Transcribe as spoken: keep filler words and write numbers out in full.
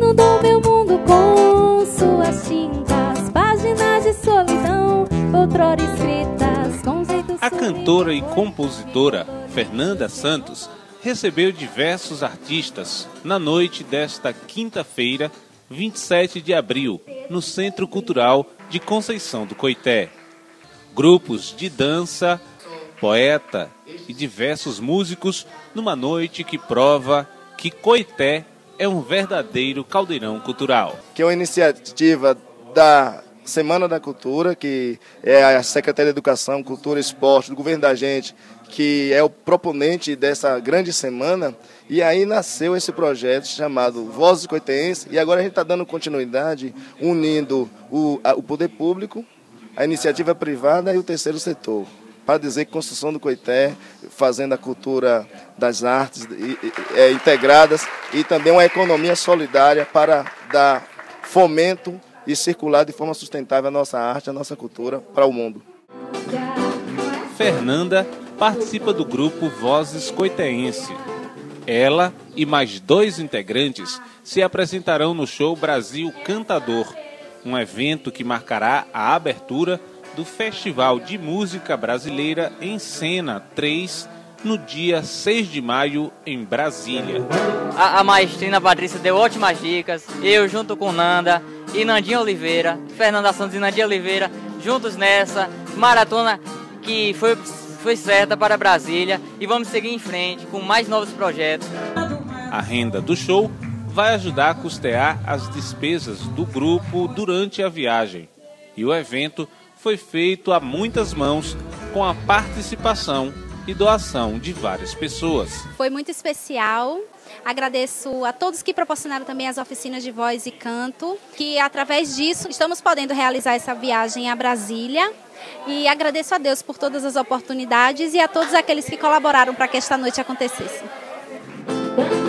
inundou meu mundo com suas tintas, páginas de solidão, outrora escritas com jeito. A cantora e compositora Fernanda Santos recebeu diversos artistas na noite desta quinta-feira, vinte e sete de abril, no Centro Cultural de Conceição do Coité. Grupos de dança, poeta e diversos músicos numa noite que prova que Coité é um verdadeiro caldeirão cultural. Que é uma iniciativa da Semana da Cultura, que é a Secretaria de Educação, Cultura e Esporte do governo da gente, que é o proponente dessa grande semana, e aí nasceu esse projeto chamado Vozes Coitenses, e agora a gente está dando continuidade, unindo o, a, o poder público, a iniciativa privada e o terceiro setor, para dizer que Construção do Coité, fazendo a cultura das artes e, e, é, integradas, e também uma economia solidária para dar fomento e circular de forma sustentável a nossa arte, a nossa cultura para o mundo. Fernanda participa do grupo Vozes Coitense. Ela e mais dois integrantes se apresentarão no show Brasil Cantador, um evento que marcará a abertura do Festival de Música Brasileira em Cena três, no dia seis de maio, em Brasília. A, a maestrina Patrícia deu ótimas dicas, eu junto com Nanda e Nandinha Oliveira, Fernanda Santos e Nandinha Oliveira, juntos nessa maratona que foi, foi certa para Brasília, e vamos seguir em frente com mais novos projetos. A renda do show vai ajudar a custear as despesas do grupo durante a viagem. E o evento foi feito a muitas mãos, com a participação e doação de várias pessoas. Foi muito especial. Agradeço a todos que proporcionaram também as oficinas de voz e canto, que através disso estamos podendo realizar essa viagem a Brasília. E agradeço a Deus por todas as oportunidades e a todos aqueles que colaboraram para que esta noite acontecesse.